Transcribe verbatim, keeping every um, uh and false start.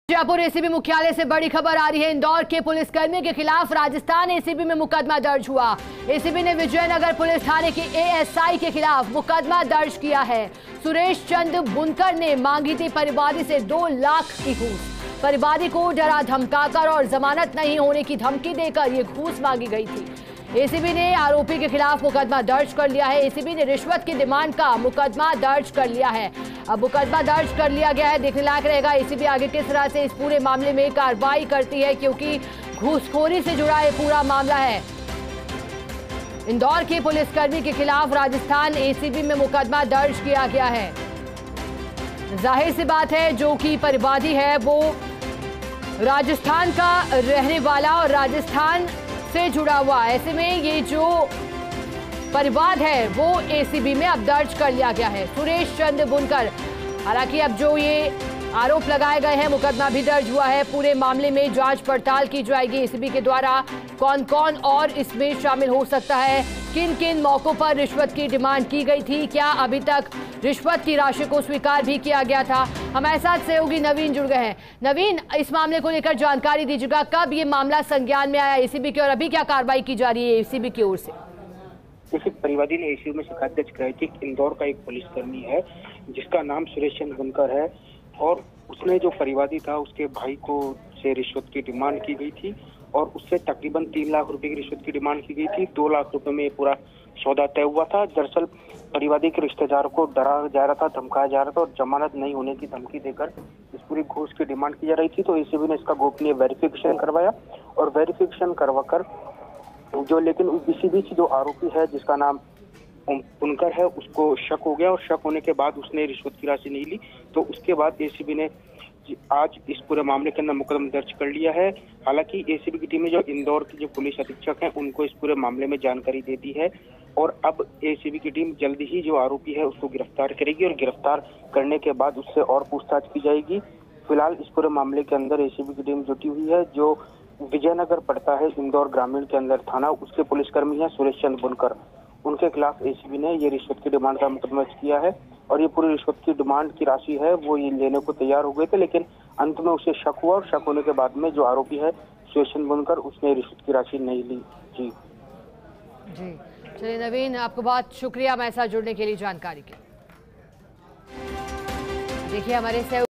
Jaipur ACB मुख्यालय से बड़ी खबर आ रही है। इंदौर के पुलिसकर्मी के खिलाफ राजस्थान एसीबी में मुकदमा दर्ज हुआ। एसीबी ने विजयनगर पुलिस थाने के एएसआई के खिलाफ मुकदमा दर्ज किया है। सुरेश चंद बुनकर ने मांगी थी परिवादी से दो लाख की घूस। परिवादी को डरा धमकाकर और जमानत नहीं होने की धमकी देकर ये घूस मांगी गई थी। एसीबी ने आरोपी के खिलाफ मुकदमा दर्ज कर लिया है। एसीबी ने रिश्वत की डिमांड का मुकदमा दर्ज कर लिया है। अब मुकदमा दर्ज कर लिया गया है। देखने लायक रहेगा एसीबी आगे किस तरह से इस पूरे मामले में कार्रवाई करती है, क्योंकि घूसखोरी से जुड़ा ये पूरा मामला है। इंदौर के पुलिसकर्मी के खिलाफ राजस्थान एसीबी में मुकदमा दर्ज किया गया है। जाहिर सी बात है, जो कि परिवादी है वो राजस्थान का रहने वाला और राजस्थान से जुड़ा हुआ। ऐसे में ये जो परिवाद है वो एसीबी में अब दर्ज कर लिया गया है। सुरेश चंद बुनकर, हालांकि अब जो ये आरोप लगाए गए हैं, मुकदमा भी दर्ज हुआ है। पूरे मामले में जांच पड़ताल की जाएगी एसीबी के द्वारा। कौन कौन और इसमें शामिल हो सकता है, किन किन मौकों पर रिश्वत की डिमांड की गई थी, क्या अभी तक रिश्वत की राशि को स्वीकार भी किया गया था। हमारे साथ सहयोगी नवीन जुड़ गए हैं। नवीन, इस मामले को लेकर जानकारी दीजिएगा, कब ये मामला संज्ञान में आया एसीबी की और अभी क्या कार्रवाई की जा रही है एसीबी की ओर से? जैसे परिवादी ने एसीबी में शिकायत दर्ज कराई थी। इंदौर का एक पुलिसकर्मी है जिसका नाम सुरेश चंद बुनकर है और उसने जो परिवादी था उसके भाई को से रिश्वत की डिमांड की गई थी और उससे तकरीबन तीन लाख रुपए की रिश्वत की डिमांड की गई थी। दो लाख रुपए में पूरा सौदा तय हुआ था। दरअसल परिवादी के रिश्तेदार को डरा जा रहा था, धमकाया जा रहा था और जमानत नहीं होने की धमकी देकर इस पूरी घूस की डिमांड की जा रही थी। तो एसीबी ने इसका गोपनीय वेरिफिकेशन करवाया और वेरिफिकेशन करवाकर जो लेकिन इसी बीच जो आरोपी है जिसका नाम बुनकर है उसको शक हो गया और शक होने के बाद उसने रिश्वत की राशि नहीं ली। तो उसके बाद एसीबी ने आज इस पूरे मामले के अंदर मुकदमा दर्ज कर लिया है। हालांकि एसीबी की टीम ने जो इंदौर के जो पुलिस अधीक्षक हैं उनको इस पूरे मामले में जानकारी दे दी है और अब एसीबी की टीम जल्दी ही जो आरोपी है उसको गिरफ्तार करेगी और गिरफ्तार करने के बाद उससे और पूछताछ की जाएगी। फिलहाल इस पूरे मामले के अंदर एसीबी की टीम जुटी हुई है। जो विजयनगर पड़ता है इंदौर ग्रामीण के अंदर थाना, उसके पुलिसकर्मी है सुरेश चंद बुनकर, उनके खिलाफ एसीबी ने ये रिश्वत की डिमांड का मुकदमा किया है और ये पूरी रिश्वत की डिमांड की राशि है वो ये लेने को तैयार हो गए थे, लेकिन अंत में उसे शक हुआ और शक होने के बाद में जो आरोपी है सुरेश चंद बुनकर उसने रिश्वत की राशि नहीं ली। जी जी चलिए नवीन, आपको बहुत शुक्रिया हमारे साथ जुड़ने के लिए जानकारी के। देखिए हमारे